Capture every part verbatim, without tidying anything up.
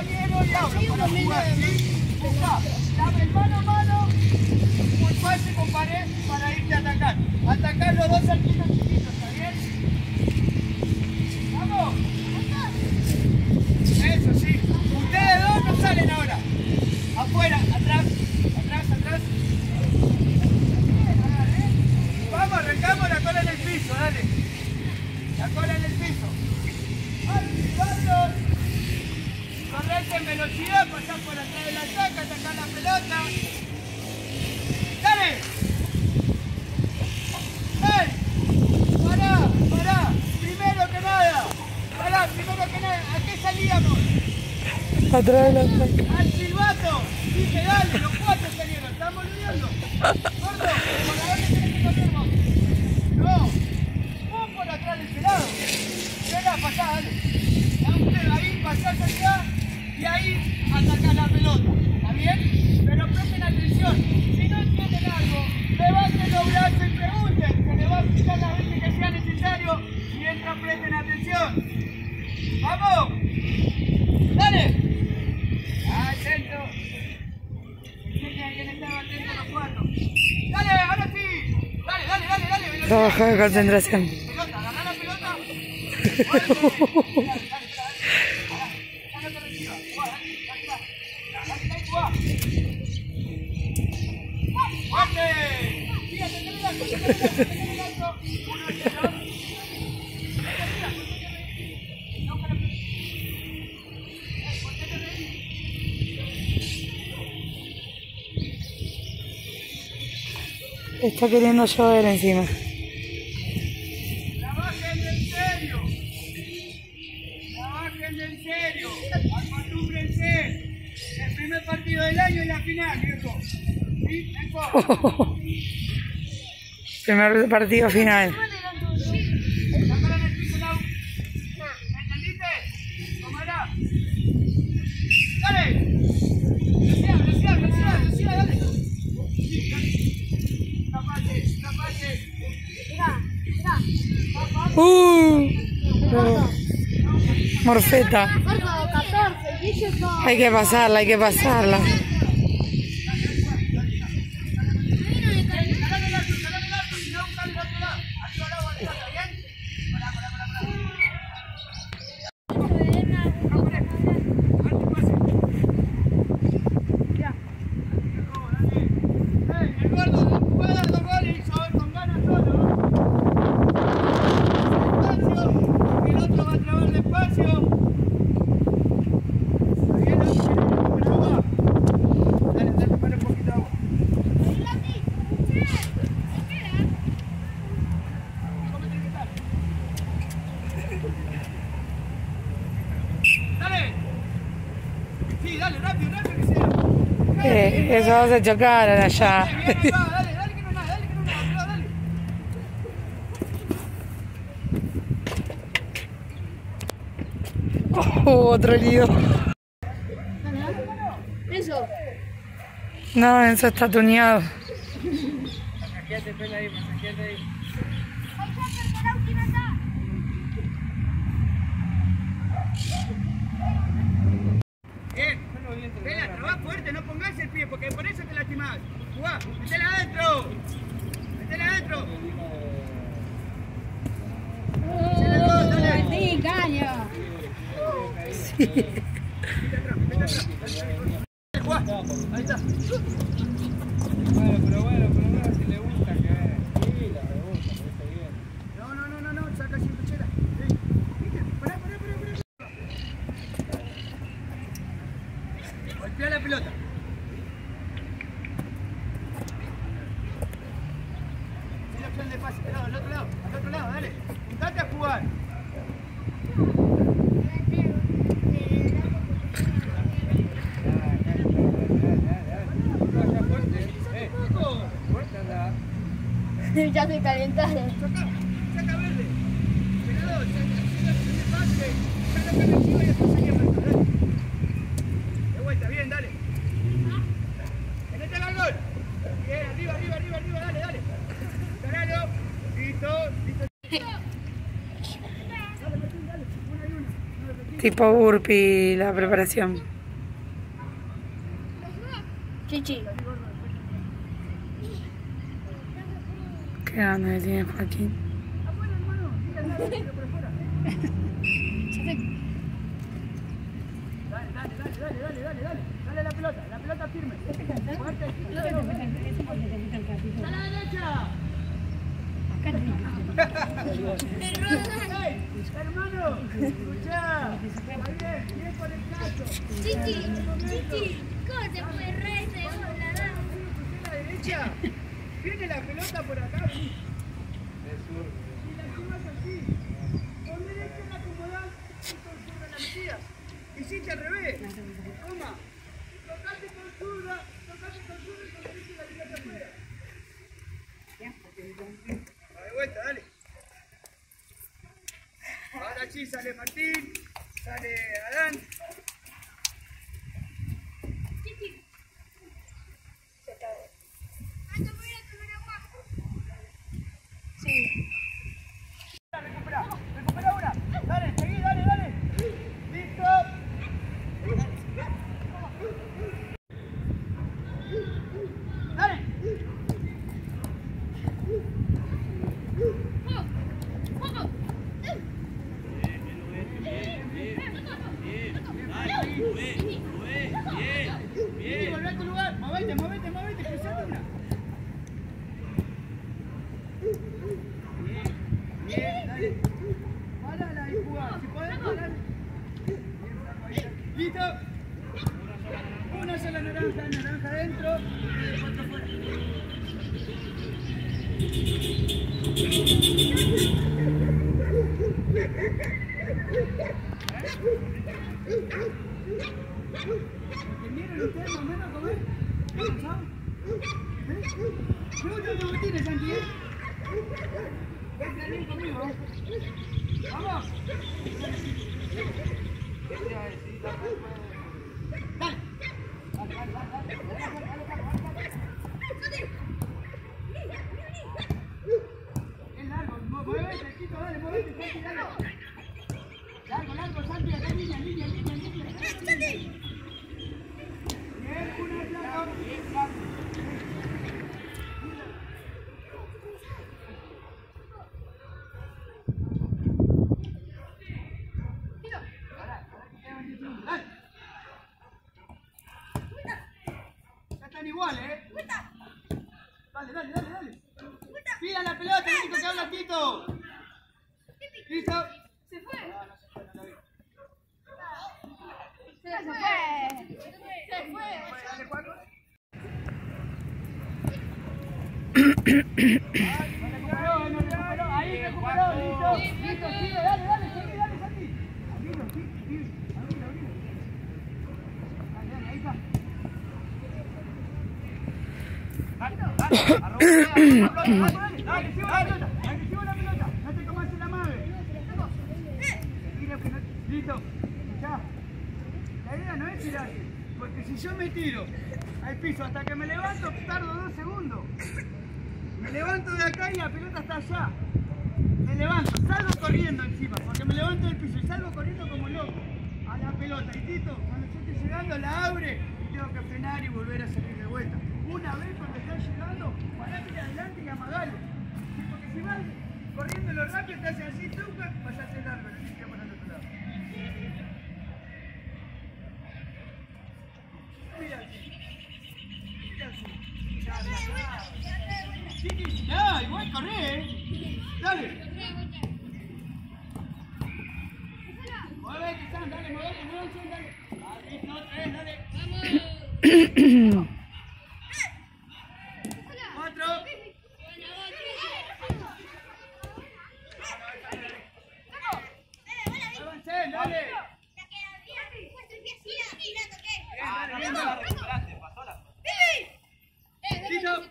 compañero y ahora para jugar, ¿sí? Busca, dame mano a mano, muy fácil con pared para irte a atacar. Atacar los dos arquitos chiquitos, ¿está bien? ¡Vamos! Eso sí. Ustedes dos no salen ahora. Afuera, atrás, atrás, atrás. Vamos, arrancamos la cola en el piso, dale. La cola en el piso. Activarlos. Correte en velocidad, pasar por atrás de la saca, sacar la pelota. ¡Dale! ¡Ey! ¡Pará! ¡Pará! Primero que nada. Pará, primero que nada. ¿A qué salíamos? Atrás de la saca. ¡Al silbato! Dije, dale, los cuatro salieron. ¿Estamos olvidando? Gordo, por la hora tenés que correr vos. No. Vos por atrás del pelado. Venga, pasá, dale. Ahí pasás allá y ahí atacás la pelota. ¿Está bien? Pero presten atención. Si no entienden algo, levanten los brazos y pregunten. Se les va a explicar las veces que sea necesario mientras presten atención. ¡Vamos! ¡Dale! ¡Al centro! Pensé que alguien estaba atento a los cuatro. ¡Dale! ¡Ahora sí! ¡Dale, dale, dale, dale! Trabaja de concentración. Pelota, agarrá la pelota. ¡Dale! Está queriendo llover encima. Trabajen en serio. Trabajen en serio. Acostúmbrense. El primer partido del año es la final, viejo. ¿Sí? Eso. Primer partido final. Sácala en el piso, Lau. ¿Entendiste? Tomará. Dale. Velocidad, velocidad, velocidad, velocidad, dale. Sí, dale. Tapache, tapache. Mira, mira. Uh, Morfeta. Hay que pasarla, hay que pasarla. Sí, dale, rápido, rápido que sea. Eh, eso vas a chocar allá. Dale, dale, dale que no nada, dale que no nada, dale. Oh, otro lío. Eso. No, eso está tuneado. Masajeate, pela ahí, masajeate ahí. Bien, Pela, trabá fuerte, no pongas el pie, porque por eso te lastimás. Jugá, metela adentro. Metela adentro. Sí, caño. Sí. Mete atrás, mete atrás. Jugá, ahí está. Bueno, pero bueno, pero bueno, si le gusta que sí, la me gusta, me está bien. No, no, no, no, no, saca sin pechera. Sí. Pará, pará, pará, pará. Golpea la pelota. Sin opción de pase, al otro lado, al otro lado, dale. Juntate a jugar. Ya se calentaron. Saca, saca verde. Pegador, saca, saca opción de pase. Saca para arriba y después saque para atrás, dale. De vuelta, bien, dale. Métela al gol. Bien, arriba, arriba, arriba, arriba, dale, dale. Ganalo. Listo, listo. Dale, Martín, dale. Una y una. No repetimos. tipo burpee la preparación. Chichi. Qué grande que tiene Joaquín. Dale, dale, dale, dale, dale, dale, dale. Dale la pelota, la pelota firme. Fuerte. A la derecha. Hey, hermano, escuchá. Muy bien, bien por el caso. Chichi, Chichi, ¿cómo te fue re segunda? A la derecha. Viene la pelota por acá. Y la activas así. Con derecha la acomodás y con zurda la metías. Hiciste al revés. Toma. Tocate con zurda, tocate con zurda y con derecha la pelota afuera. Va de vuelta, dale. Ahora sí sale Martín, sale Adán. Recupera, recupera ahora. Dale, seguí, dale, dale. Listo. Dale. Bien, volvé a tu lugar. Movete, movete, movete. Cruzate una. Bien, bien, dale. Parala y jugá. Si podés, parala. Listo. Una sola naranja, naranja adentro. Y cuatro fuera. ¿Entendieron ustedes más o menos cómo es? ¿Cómo saben? No, no, no me tienes, Santi, ¿eh? Ven, Clarín, conmigo. ¡Vamos! Dale. Dale, dale, dale. Es largo, muévete, Tito, dale, muévete, Santi, dale. Largo, largo, Santi, acá línea, línea, línea, línea. Bien, una placa. Ya están igual, ¿eh? Dale, dale, dale, dale. Pida la pelota, el único que habla Tito. ¿Listo? Se fue. Se Se fue. Se fue. Dale, Juaco. Ahí recuperó, listo. Listo, sigue, dale, dale, sigue, dale, Santi. Abrilo, sí, sí, abrilo, abrilo. Dale, dale, ahí está. Dale, dale, arroba, dale, dale, agresivo la pelota, agresivo la pelota, no te comas la madre. Listo, ya. La idea no es tirarse, porque si yo me tiro al piso hasta que me levanto, tardo dos segundos. Me levanto de acá y la pelota está allá. Me levanto, salgo corriendo encima, porque me levanto del piso y salgo corriendo como loco a la pelota. Y Tito, cuando yo estoy llegando, la abre y tengo que frenar y volver a salir de vuelta. Una vez cuando está llegando, parate adelante y amagalo. Porque si vas corriendo lo rápido, te hace así, tú vas a hacer largo, y te vas al otro lado. Mira, mira así. Chiqui, ya, igual corre, eh. Dale. Muévete, Sam, dale, muévete, muévete, dale. Dale, no, tres, dale. Vamos. Cuatro. Avancé, dale. Bien, dale. Listo.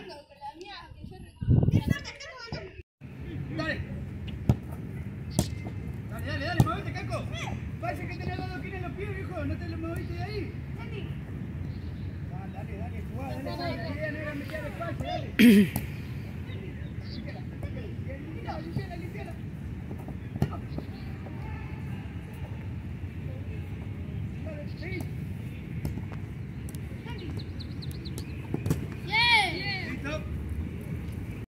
Dale. Dale, dale, dale, movete, Caco. Parece que tenés dos kilos en los pies, viejo. No te lo moviste de ahí. Dale, dale, dale, jugá, dale, dale. La idea no era meter el espacio, dale.